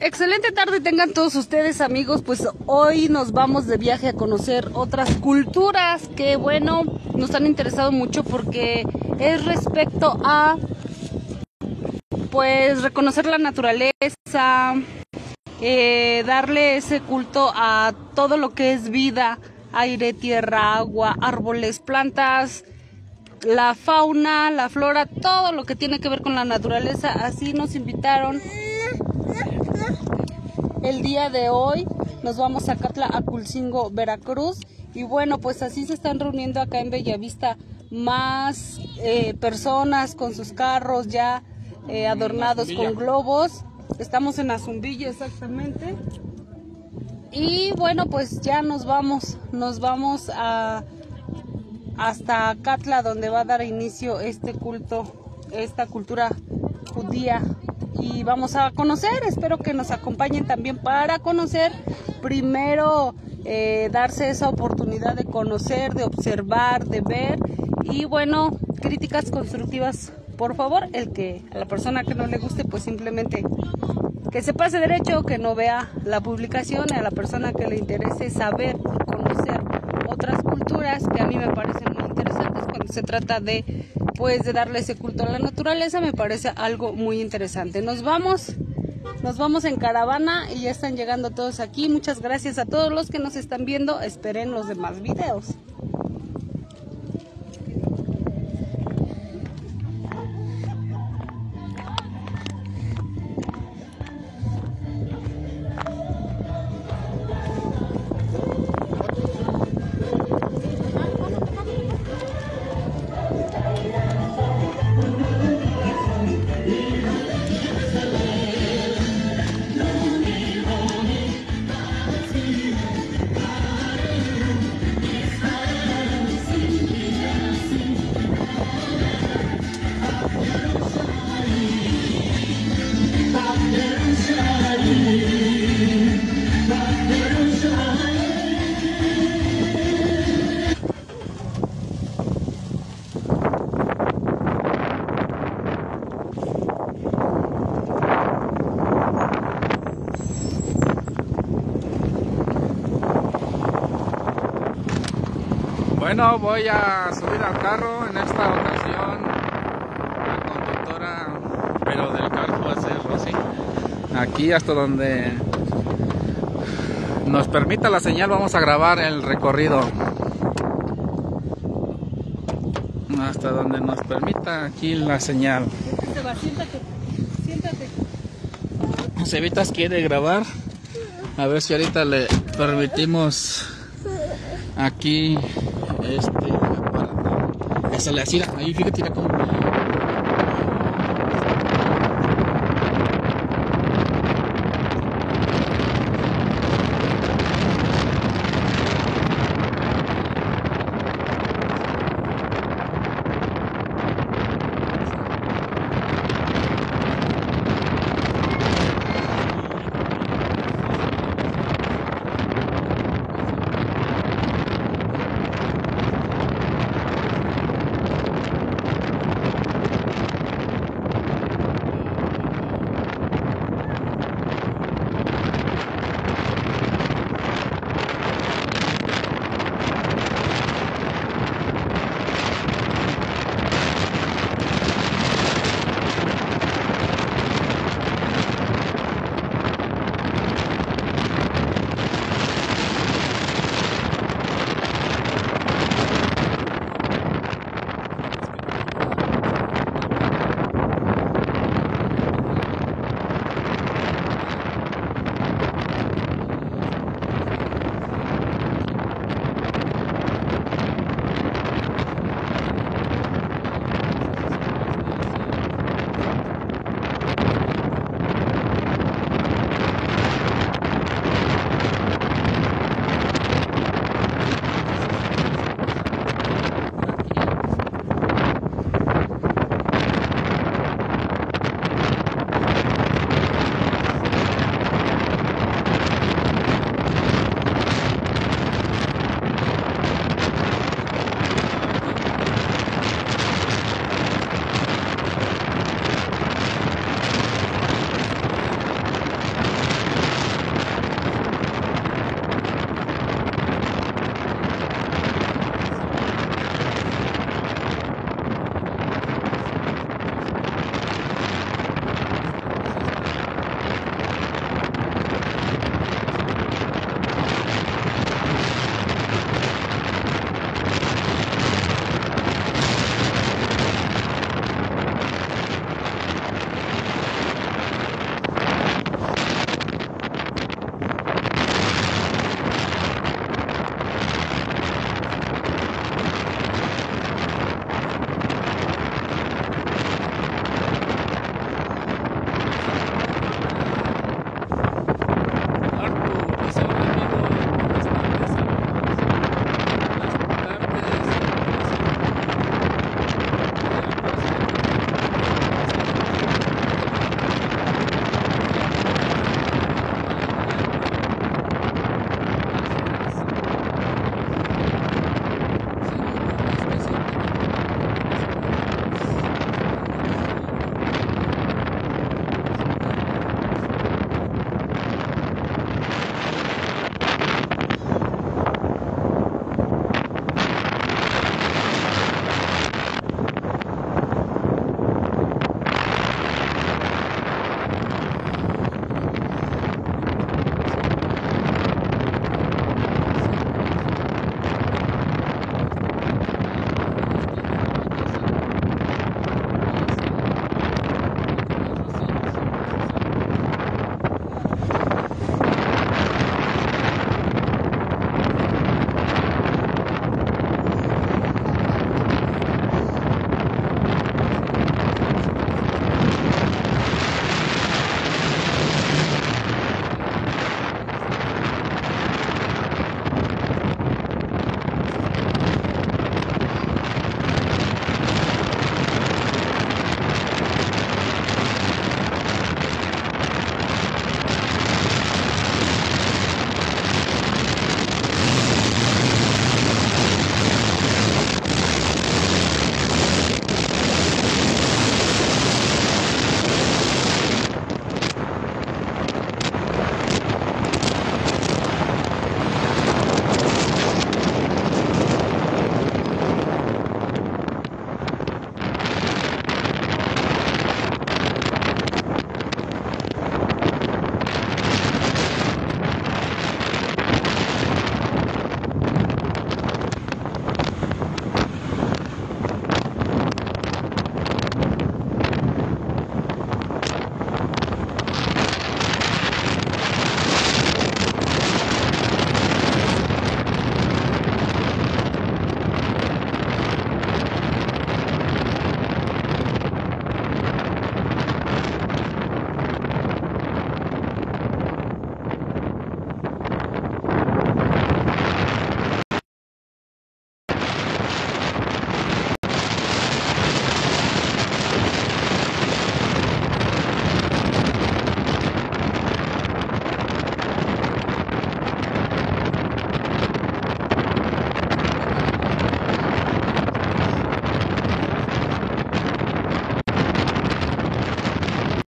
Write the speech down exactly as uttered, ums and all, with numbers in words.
Excelente tarde tengan todos ustedes, amigos. Pues hoy nos vamos de viaje a conocer otras culturas que, bueno, nos han interesado mucho porque es respecto a, pues, reconocer la naturaleza, eh, darle ese culto a todo lo que es vida, aire, tierra, agua, árboles, plantas, la fauna, la flora, todo lo que tiene que ver con la naturaleza. Así nos invitaron. El día de hoy nos vamos a Catla, Aculcingo, Veracruz. Y bueno, pues así se están reuniendo acá en Bellavista más eh, personas con sus carros ya eh, adornados con globos. Estamos en Azumbilla exactamente. Y bueno, pues ya nos vamos, nos vamos a, hasta Catla, donde va a dar inicio este culto, esta cultura judía. Y vamos a conocer, espero que nos acompañen también para conocer, primero eh, darse esa oportunidad de conocer, de observar, de ver, y bueno, críticas constructivas, por favor. El que a la persona que no le guste, pues simplemente que se pase derecho, que no vea la publicación, y a la persona que le interese saber y conocer otras culturas que a mí me parecen muy interesantes cuando se trata de, pues, de darle ese culto a la naturaleza, me parece algo muy interesante. Nos vamos, nos vamos en caravana y ya están llegando todos aquí. Muchas gracias a todos los que nos están viendo. Esperen los demás videos. Bueno, voy a subir al carro. En esta ocasión la conductora, pero del carro va a ser Rosy. Aquí hasta donde nos permita la señal vamos a grabar el recorrido. Hasta donde nos permita aquí la señal. Siéntate, siéntate. Cevitas quiere grabar. A ver si ahorita le permitimos aquí este aparato. Esa le hacía ahí, fíjate como